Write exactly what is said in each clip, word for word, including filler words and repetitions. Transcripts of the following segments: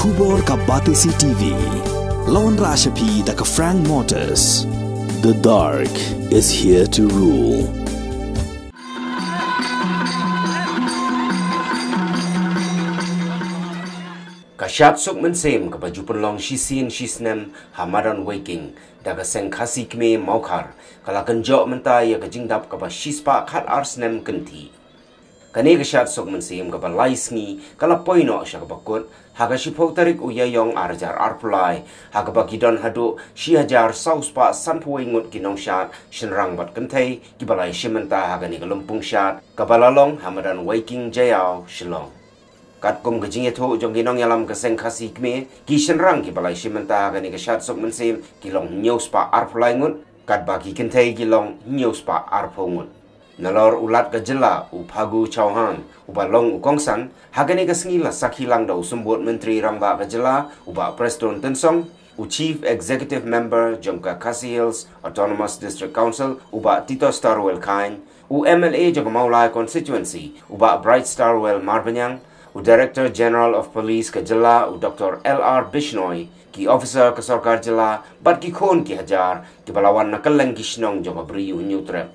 Khubor ka Batesi T V. Lawan Rashapi da ka Frank Motors. The dark is here to rule. Kasyat sok mensem ke baju penlong shisin shisnem hamadan waking daga seng khasi kme maukar kala kenjok mentai ya kejingdap ke ba shispa khat arsnem kenti kane kasyat sok mensem ke ba laisngi kala poino sya ke bakut haga shipok tarik uyayong arjar arpulai haga ba gidon hadu shi hajar sauspa sanpoi ngut kinong syat shinrang bat kentai kibalai shimenta haga ni kelumpung syat kabalalong hamadan waking jayau shilong kat kum gejing itu jong ginong yalam keseng khasi kme ki shenrang ki balai shimenta gani ke shat sok mensem kilong news pa arflai ngut kat bagi kentai kilong news pa arpongut nalor ulat ke jela u phagu chauhan u balong u kongsan hagani ke sngila sakhilang da usumbut menteri rangba ke jela u ba preston tensong u chief executive member jongka khasi hills autonomous district council u ba tito starwell kain u mla jong maulai constituency u ba bright starwell marbanyang u Director General of Police ke jela u Doctor L R Bishnoi ki officer ke sarkar jela bat ki khon ki hajar ki balawan nakaleng ki shnong jo bri u nyutre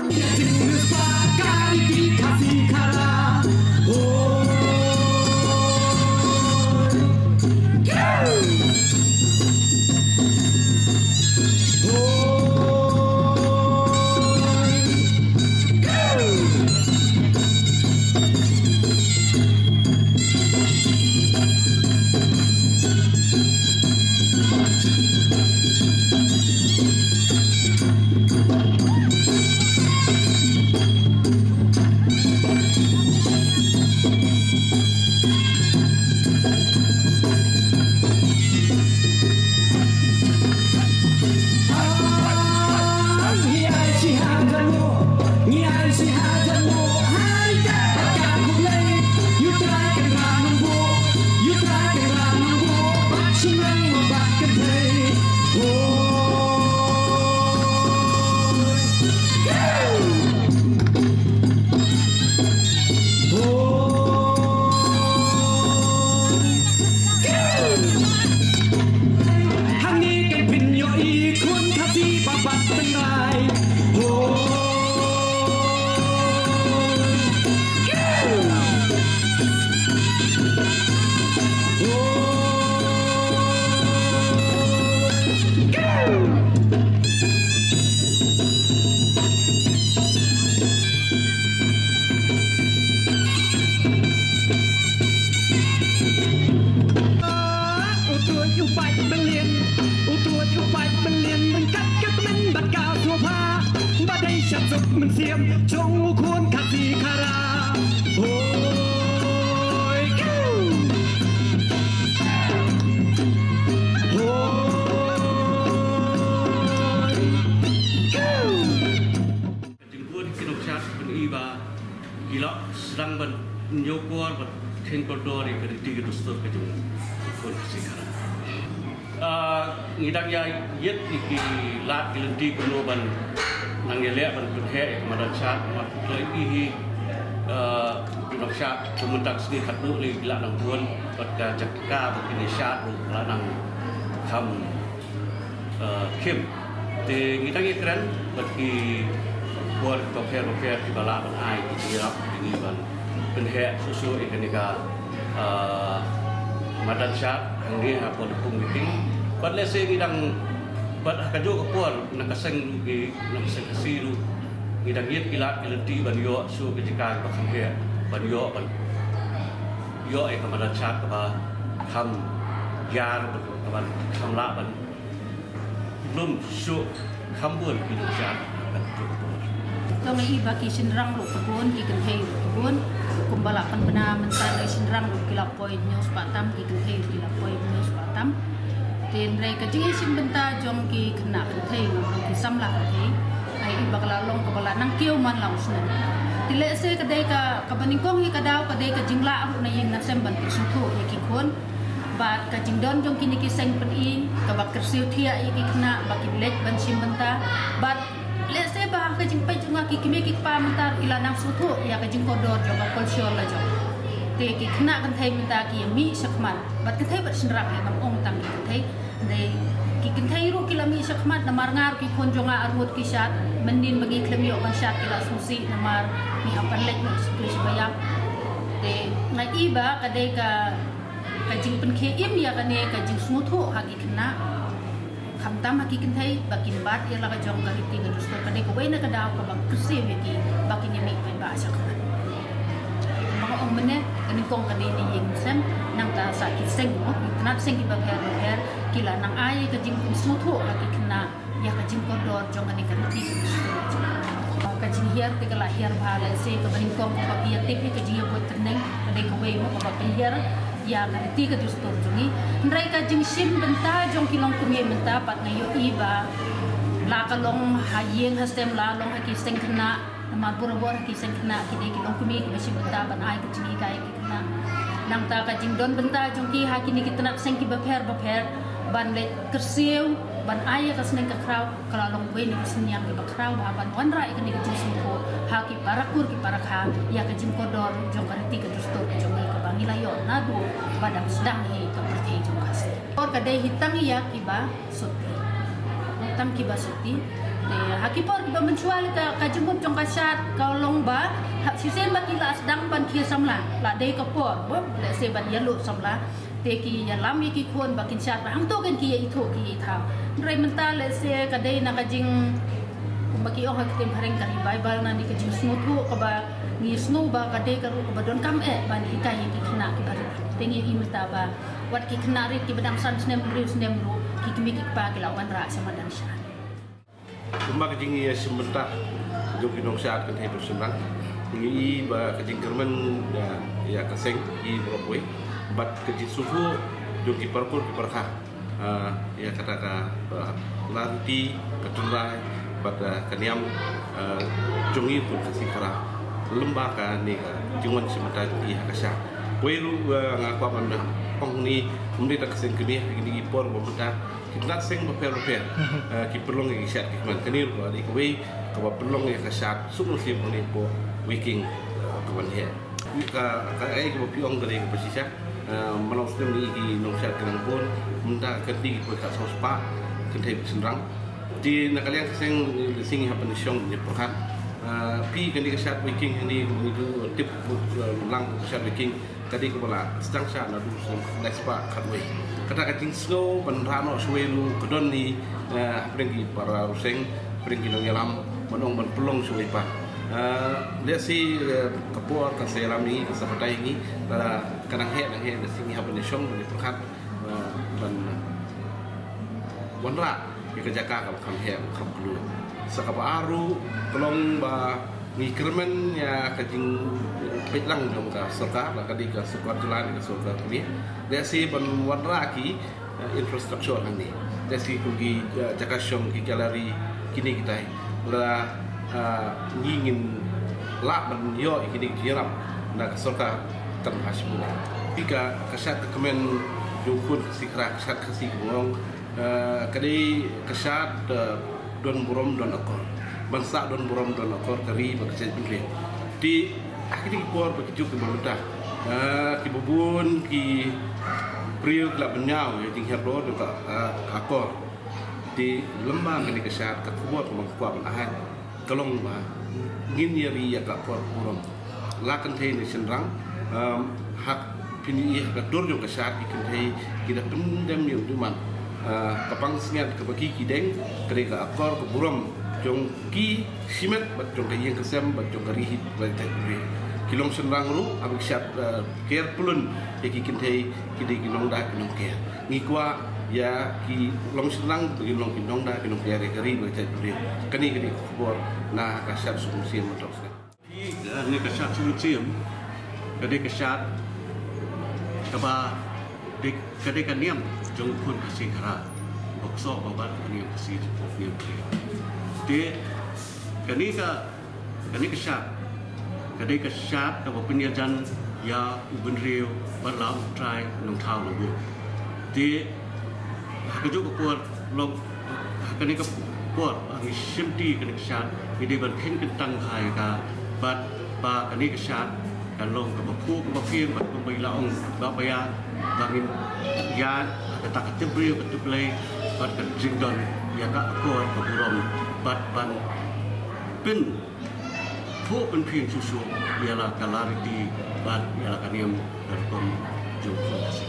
มันเสียมจงควรคาสีคาราโอ้ยโอ้ยจึงพูดกินอกชาติเป็นอีบากิละsedang ben nyokor ben ken kodori ke di ke dostor ke jung kon kasi kara ah ngidang ya yet iki lat gelenti kuno ban nang yelek ban puthe madan chat mat loi ihi eh nok chat kumuntak sini khatu li gila nang buon bat ka jakka begini chat ru la nang kham eh kim te ngidang ikran bat ki buat toker-toker di bala ban ai di rap ini ban penhe susu ikanika eh madan chat hangni ha pod pung meeting bat lese ngidang bat kajo ko por nakaseng gi nakaseng kasiru ngidang yet kilat kilenti ban yo su kejika ba khamhe ban yo ban yo ai kamadan chat ka ba kham yar ban khamla ban lum su khambun ki chat ban jo ก็ไม่อีบากีชินรังลูกขบวนกีกันเทยขบวนกุมบาลปันปนามันตายเลยชินรังลูกกีฬาปอยนิวส์ปาตัมกีกันเทยกีฬาปอยนิวส์ปาตัมเตียนไรกันจิงชินบรรดาจงกีขนากันเทยลูกกีซ้ำหลักเทยไอ้อีบากลาลงกับบาลานังเกี่ยวมันเหล่าสนติเลเซก็ได้กับกับบันิกงฮีกระดาวก็ได้กับจิงละลูกในยิงนักเซมบันติสุขุยกีคนบาดกับจิงดอนจงกินกีเซงเป็นอินกับบักกระซิวเทียอีกีขนาบักกิเล็กบันชิมบรรดาบาดLet's say bah kajing pai junga ki kimi ki pa mentar ila nang sutu ya kajing kodor joga kolsiol la jong te ki khna kan thai menta ki mi sakman bat kan thai bat sinrak le nam ong tang ki thai de ki kan thai ru ki la mi sakman namar ngar ki khon jonga armut ki shat mendin bagi klemi ok shat ki la susi namar mi apan lek no splis bayam te ngai iba kadai ka kajing pen ke im ya kane kajing smutu ha ki khnaคำตามมากินไทยบักินบาดเอลากจองกะริติกันดุสตกันได้ก็ไว้ในกระดาวกับบักกษีเวกีบักินยังมีไปบ้าสักคนบางองค์มันเนี่ยกันกงกันดีนี่ยิงเซมนางตาสักกิเซงมั้งนัดเซงกิบักแฮร์แฮร์กิลานางไอ้ก็จิงสมุทรลากิขณะยาก็จิงก็ดอจองกันในกันที่สุดก็จิงเฮียร์ติกละเฮียร์บาเลเซก็บังกงกับบักเฮียร์ติกก็จิงบุตรนึงก็ได้ก็ไว้มั้งกับบักเฮียร์ya ngerti ke justru jungi mereka jengsim benta jong kilong kumye benta pat ngayo iba la kalong hayeng hastem la long haki seng kena nama bor-bor haki seng kena kide kilong kumye ki besi benta ban ai ke jingi kai ki kena nang ta ka jing don benta jong ki haki ni kitna seng ki bapher bapher ban le kersiu ban ai ka seneng ka kraw kala long we ni senyang ki bakraw ba ban wan rai ka ni jing ko haki parakur ki parakha ya ka jing kodor jong ngerti ke justru jong ka bangilayo nadu padang sedang hi ka perthai jong kas or ka dei hitang ya kiba suti hitang kiba suti Hakipor ba mencual ka kajemut jong kasat kau longba sisen ba kila sedang ban kia samla la dei kapor bo le se ban yalu samla te ki ya lam ki khon ba kin sat ba hang to kan ki itho ki tha rai menta le se ka dei na ka jing baki oh hak tem hareng kari bible na ni ka jing snu thu ka ba ni snu ba ka dei ka ru ka ba don kam e ban hi kai ki khna ki bari tengi imta ba wat ki khna ri ki badang san snem ri snem ru ki kimi ki pa ki lawan ra sama dan sha Kumba kejing ia sementara jauh kinong saat kan hidup senang. Ini ba kejing kerman ya ya keseng i berapa? Bat kejing suhu jauh kiparkur kiparkah. Ya kata kata lanti ketunrai pada keniam jungi pun kasih kara lembaga ni jungan sementara i hakasha. Welu ngaku mana pong ni mungkin tak keseng kini ini ipor pemerintah kita seng berper-per kita perlu ngi sat kita man kanir ko di kuwi ko perlu ngi kasat sumur sim ni po wiking kawan he ka ka ai ko piong dari ko pesisa manos tem ni di nong sat kanang pun menda keti ko ka sospa kentai senrang di nakalian seng sing happen syong ni perhat pi kan di kasat wiking ni itu tip lang kasat wiking tadi ko bala sedang sa na du next pa katwe kata kacing snow penrano suwelu kedon ni pergi para ruseng pergi nang yalam menong men pelong suwe pa dia si kapor ka selam ni seperti ini pada kadang he nang he sini haban syong ni perkat dan wanra ya kejaka ka kam he kam klu sakapa aru kelong ba ni kermen ya kacing petlang jom ka serta la kadi ka sekolah jalan ka sekolah ni dia si ban wanra ki infrastruktur ni dia si kugi jakasyong ki galeri kini kita la ngingin la ban yo kini kiram na ka serta tan hasbu pika kasat kemen jukun sikra kasat kasi ngong kadi kasat don burom don akor bangsa don burom don akor kari bakasat bingre di akhirnya por begitu ke pemerintah ki bubun ki priu kelab benyau ya ting herdo juga akor di lembang ni kesat ke kuat mengkuat ahan kelong ba ngin yari ya ka por burom lakan thei ni senrang hak pini ka dur jo kesat ikin thei kita pendam yu duman kapang singat ke bagi kideng kereka akor ke burom jong ki simet bat jong kayeng kesem bat jong karihit bat tadri kilong senrang lu abik syat care pulun ya ki kintei kidi kilong da kilong care ngikwa ya ki long senrang bagi long kilong da kilong care kari bat tadri kani kini kubor na kasyat sumusim motor di ni kasyat sumusim kadi kasyat kaba dik kadi kaniam jong pun kasih kara bokso babat kaniam kasih niam dia kani ka kani kesat kani kesat ka penyajan ya uben riu balam trai nong thau lu dia hakaju ko kuat long kani ka kuat ang simti kani kesat ini ban khin kentang hai ka bat ba kani kesat kan long ka pu ka pien bat ko bai laong ba baya bangin ya ka tak tebriu ka tuplay bat ka jingdon ya ka kuat ka burom bat ban pin pu pin pin susu ialah kalariti bat ialah kaniam berkom jumpa kasih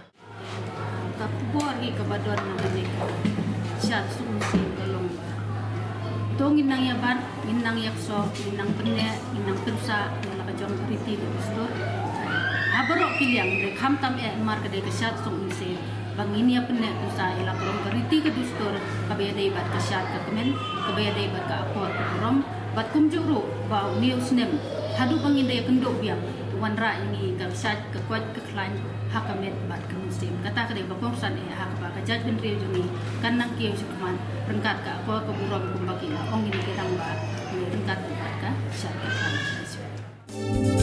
kapur gi kabadon na ni syat sumsi kalong tongin nang ya ban minang yakso minang penne minang pensa ialah kajong riti besto abarok kiliang de kham tam e mar ka de syat sumsi banginia penne usa ila kolom kariti ke dustor kabaya dei bat kasyat ka kemen kabaya dei bat ka apor ka rom bat kumjuru ba news nem hadu bangin dei kendok biang wanra ini ka syat ka kwat ka klan hakamet bat ka muslim kata ka dei ba kongsan e hak ba ka jaj ben riu juni kan nang kieu sukuman rengkat ka apor ka burom kumbaki la ong ini kedang ba rengkat bat ka syat ka klan